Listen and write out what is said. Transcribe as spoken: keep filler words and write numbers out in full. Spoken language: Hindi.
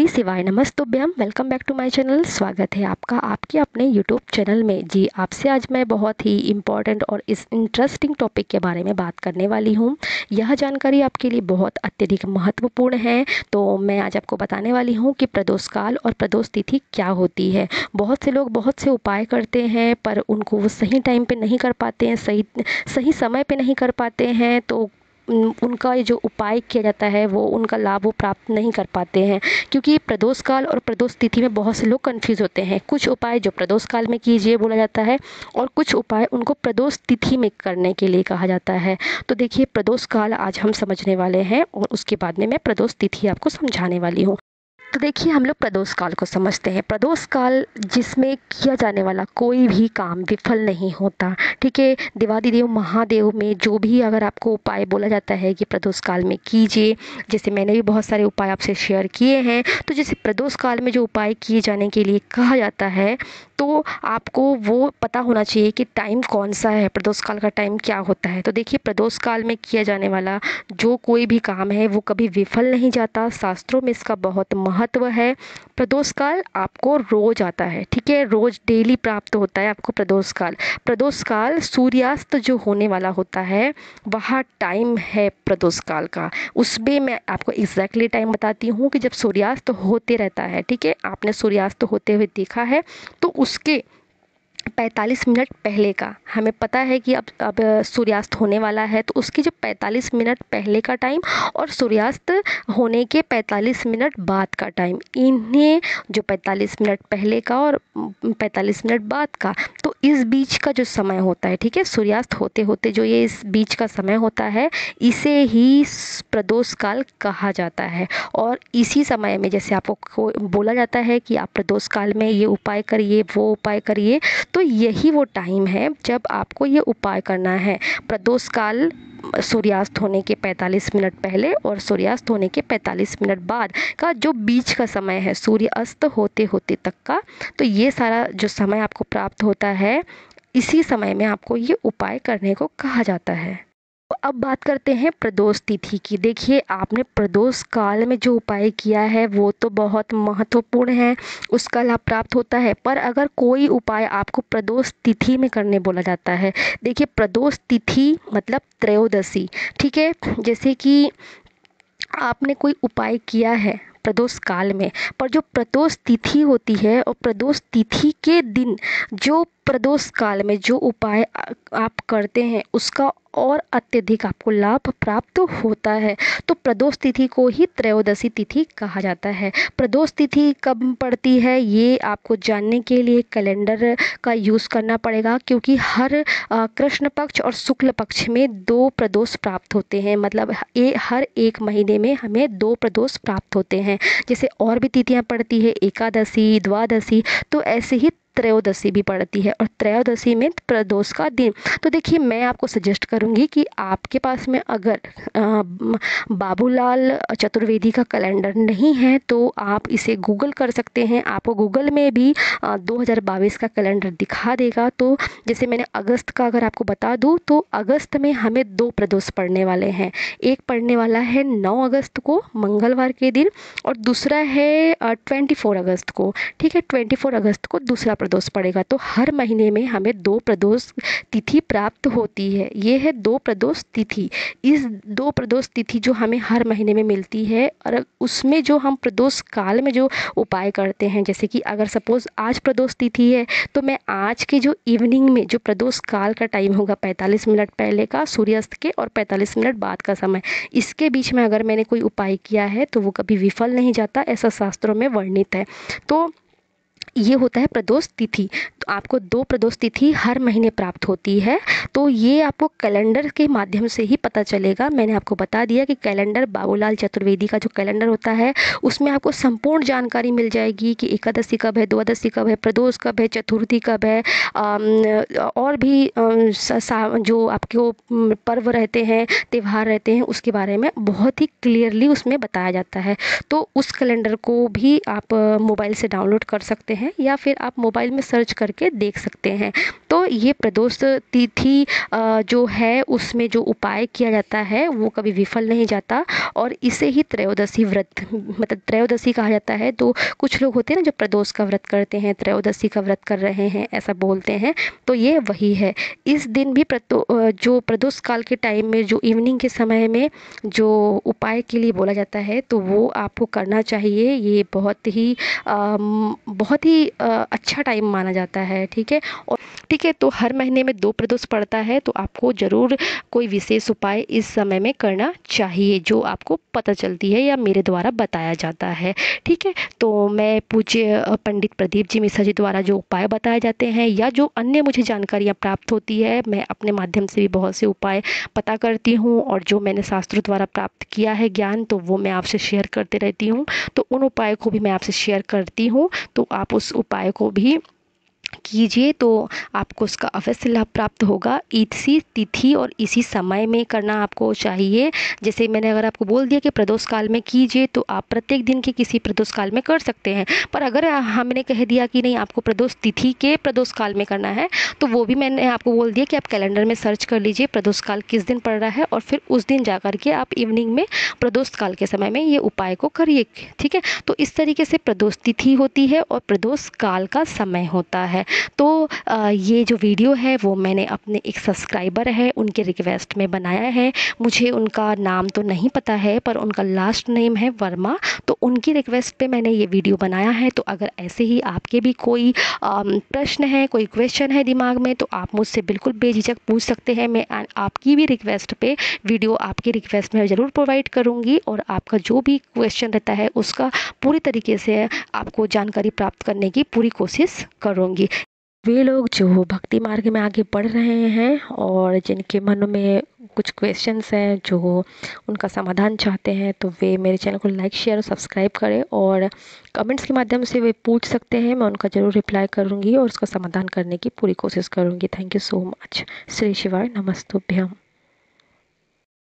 श्री शिवाय नमस्तुभ्यम। Welcome back to my channel. स्वागत है आपका आपके अपने यूट्यूब चैनल में। जी आपसे आज मैं बहुत ही इम्पॉर्टेंट और इस इंटरेस्टिंग टॉपिक के बारे में बात करने वाली हूँ। यह जानकारी आपके लिए बहुत अत्यधिक महत्वपूर्ण है। तो मैं आज आपको बताने वाली हूँ कि प्रदोष काल और प्रदोष तिथि क्या होती है। बहुत से लोग बहुत से उपाय करते हैं पर उनको वो सही टाइम पे नहीं कर पाते हैं, सही सही समय पे नहीं कर पाते हैं। तो उनका जो उपाय किया जाता है वो उनका लाभ वो प्राप्त नहीं कर पाते हैं, क्योंकि प्रदोष काल और प्रदोष तिथि में बहुत से लोग कंफ्यूज होते हैं। कुछ उपाय जो प्रदोष काल में कीजिए बोला जाता है और कुछ उपाय उनको प्रदोष तिथि में करने के लिए कहा जाता है। तो देखिए, प्रदोष काल आज हम समझने वाले हैं और उसके बाद में मैं प्रदोष तिथि आपको समझाने वाली हूँ। तो देखिए, हम लोग प्रदोष काल को समझते हैं। प्रदोष काल जिसमें किया जाने वाला कोई भी काम विफल नहीं होता। ठीक है, देवादिदेव महादेव में जो भी अगर आपको उपाय बोला जाता है कि प्रदोष काल में कीजिए, जैसे मैंने भी बहुत सारे उपाय आपसे शेयर किए हैं, तो जैसे प्रदोष काल में जो उपाय किए जाने के लिए कहा जाता है तो आपको वो पता होना चाहिए कि टाइम कौन सा है, प्रदोष काल का टाइम क्या होता है। तो देखिए, प्रदोष काल में किया जाने वाला जो कोई भी काम है वो कभी विफल नहीं जाता। शास्त्रों में इसका बहुत महत्व है। प्रदोष काल आपको रोज आता है, ठीक है, रोज डेली प्राप्त होता है आपको प्रदोष काल। प्रदोष काल सूर्यास्त जो होने वाला होता है वह टाइम है प्रदोष काल का। उसमें मैं आपको एग्जैक्टली टाइम बताती हूँ कि जब सूर्यास्त होते रहता है, ठीक है, आपने सूर्यास्त होते हुए देखा है तो उसके पैंतालीस मिनट पहले का हमें पता है कि अब अब सूर्यास्त होने वाला है, तो उसके जो पैंतालीस मिनट पहले का टाइम और सूर्यास्त होने के पैंतालीस मिनट बाद का टाइम, इन्हें जो पैंतालीस मिनट पहले का और पैंतालीस मिनट बाद का, तो इस बीच का जो समय होता है, ठीक है, सूर्यास्त होते होते जो ये इस बीच का समय होता है इसे ही प्रदोष काल कहा जाता है। और इसी समय में जैसे आपको बोला जाता है कि आप प्रदोष काल में ये उपाय करिए, वो उपाय करिए, तो यही वो टाइम है जब आपको ये उपाय करना है। प्रदोष काल सूर्यास्त होने के पैंतालीस मिनट पहले और सूर्यास्त होने के पैंतालीस मिनट बाद का जो बीच का समय है सूर्य अस्त होते होते तक का, तो ये सारा जो समय आपको प्राप्त होता है इसी समय में आपको ये उपाय करने को कहा जाता है। तो अब बात करते हैं प्रदोष तिथि की। देखिए, आपने प्रदोष काल में जो उपाय किया है वो तो बहुत महत्वपूर्ण है, उसका लाभ प्राप्त होता है। पर अगर कोई उपाय आपको प्रदोष तिथि में करने बोला जाता है, देखिए प्रदोष तिथि मतलब त्रयोदशी, ठीक है, जैसे कि आपने कोई उपाय किया है प्रदोष काल में, पर जो प्रदोष तिथि होती है और प्रदोष तिथि के दिन जो प्रदोष काल में जो उपाय आप करते हैं उसका और अत्यधिक आपको लाभ प्राप्त होता है। तो प्रदोष तिथि को ही त्रयोदशी तिथि कहा जाता है। प्रदोष तिथि कब पड़ती है ये आपको जानने के लिए कैलेंडर का यूज़ करना पड़ेगा, क्योंकि हर कृष्ण पक्ष और शुक्ल पक्ष में दो प्रदोष प्राप्त होते हैं। मतलब ए, हर एक महीने में हमें दो प्रदोष प्राप्त होते हैं। जैसे और भी तिथियाँ पड़ती है, एकादशी, द्वादशी, तो ऐसे ही त्रयोदशी भी पड़ती है और त्रयोदशी में प्रदोष का दिन। तो देखिए, मैं आपको सजेस्ट करूंगी कि आपके पास में अगर बाबूलाल चतुर्वेदी का कैलेंडर नहीं है तो आप इसे गूगल कर सकते हैं। आपको गूगल में भी दो हज़ार बाईस का कैलेंडर दिखा देगा। तो जैसे मैंने अगस्त का अगर आपको बता दूं तो अगस्त में हमें दो प्रदोष पड़ने वाले हैं। एक पड़ने वाला है नौ अगस्त को मंगलवार के दिन और दूसरा है ट्वेंटी फोर अगस्त को, ठीक है, ट्वेंटी फोर अगस्त को दूसरा प्रदोष पड़ेगा। तो हर महीने में हमें दो प्रदोष तिथि प्राप्त होती है। ये है दो प्रदोष तिथि। इस दो प्रदोष तिथि जो हमें हर महीने में मिलती है और उसमें जो हम प्रदोष काल में जो उपाय करते हैं, जैसे कि अगर सपोज आज प्रदोष तिथि है तो मैं आज के जो इवनिंग में जो प्रदोष काल का टाइम होगा पैंतालीस मिनट पहले का सूर्यास्त के और पैंतालीस मिनट बाद का समय, इसके बीच में अगर मैंने कोई उपाय किया है तो वो कभी विफल नहीं जाता, ऐसा शास्त्रों में वर्णित है। तो ये होता है प्रदोष तिथि। तो आपको दो प्रदोष तिथि हर महीने प्राप्त होती है। तो ये आपको कैलेंडर के माध्यम से ही पता चलेगा। मैंने आपको बता दिया कि कैलेंडर बाबूलाल चतुर्वेदी का जो कैलेंडर होता है उसमें आपको संपूर्ण जानकारी मिल जाएगी कि एकादशी कब है, द्वादशी कब है, प्रदोष कब है, चतुर्थी कब है, और भी जो आपके पर्व रहते हैं, त्यौहार रहते हैं, उसके बारे में बहुत ही क्लियरली उसमें बताया जाता है। तो उस कैलेंडर को भी आप मोबाइल से डाउनलोड कर सकते हैं। हैं या फिर आप मोबाइल में सर्च करके देख सकते हैं। तो ये प्रदोष तिथि जो है उसमें जो उपाय किया जाता है वो कभी विफल नहीं जाता और इसे ही त्रयोदशी व्रत मतलब त्रयोदशी कहा जाता है। तो कुछ लोग होते हैं ना जो प्रदोष का व्रत करते हैं, त्रयोदशी का व्रत कर रहे हैं ऐसा बोलते हैं, तो ये वही है। इस दिन भी प्रतो जो प्रदोष काल के टाइम में जो इवनिंग के समय में जो उपाय के लिए बोला जाता है तो वो आपको करना चाहिए। ये बहुत ही आ, बहुत ही आ, अच्छा टाइम माना जाता है। ठीक है, और ठीक है, तो हर महीने में दो प्रदोष पड़ता है तो आपको ज़रूर कोई विशेष उपाय इस समय में करना चाहिए जो आपको पता चलती है या मेरे द्वारा बताया जाता है। ठीक है, तो मैं पूज्य पंडित प्रदीप जी मिश्रा जी द्वारा जो उपाय बताए जाते हैं या जो अन्य मुझे जानकारियाँ प्राप्त होती है, मैं अपने माध्यम से भी बहुत से उपाय पता करती हूँ और जो मैंने शास्त्रों द्वारा प्राप्त किया है ज्ञान तो वो मैं आपसे शेयर करते रहती हूँ। तो उन उपायों को भी मैं आपसे शेयर करती हूँ, तो आप उस उपाय को भी कीजिए तो आपको उसका अवश्य लाभ प्राप्त होगा। इसी तिथि और इसी समय में करना आपको चाहिए। जैसे मैंने अगर आपको बोल दिया कि प्रदोष काल में कीजिए तो आप प्रत्येक दिन के किसी प्रदोष काल में कर सकते हैं, पर अगर हमने कह दिया कि नहीं आपको प्रदोष तिथि के प्रदोष काल में करना है तो वो भी मैंने आपको बोल दिया कि आप कैलेंडर में सर्च कर लीजिए प्रदोष काल किस दिन पड़ रहा है और फिर उस दिन जा कर के आप इवनिंग में प्रदोष काल के समय में ये उपाय को करिए। ठीक है, तो इस तरीके से प्रदोष तिथि होती है और प्रदोष काल का समय होता है। तो आ, ये जो वीडियो है वो मैंने अपने एक सब्सक्राइबर है उनके रिक्वेस्ट में बनाया है। मुझे उनका नाम तो नहीं पता है पर उनका लास्ट नेम है वर्मा, तो उनकी रिक्वेस्ट पे मैंने ये वीडियो बनाया है। तो अगर ऐसे ही आपके भी कोई प्रश्न है, कोई क्वेश्चन है दिमाग में तो आप मुझसे बिल्कुल बेझिझक पूछ सकते हैं। मैं आपकी भी रिक्वेस्ट पे वीडियो आपकी रिक्वेस्ट में ज़रूर प्रोवाइड करूँगी और आपका जो भी क्वेश्चन रहता है उसका पूरी तरीके से आपको जानकारी प्राप्त करने की पूरी कोशिश करूँगी। वे लोग जो भक्ति मार्ग में आगे बढ़ रहे हैं और जिनके मन में कुछ क्वेश्चंस हैं जो उनका समाधान चाहते हैं तो वे मेरे चैनल को लाइक शेयर और सब्सक्राइब करें और कमेंट्स के माध्यम से वे पूछ सकते हैं। मैं उनका ज़रूर रिप्लाई करूंगी और उसका समाधान करने की पूरी कोशिश करूंगी। Thank you so much. श्री शिवाय नमस्तुभ्यम।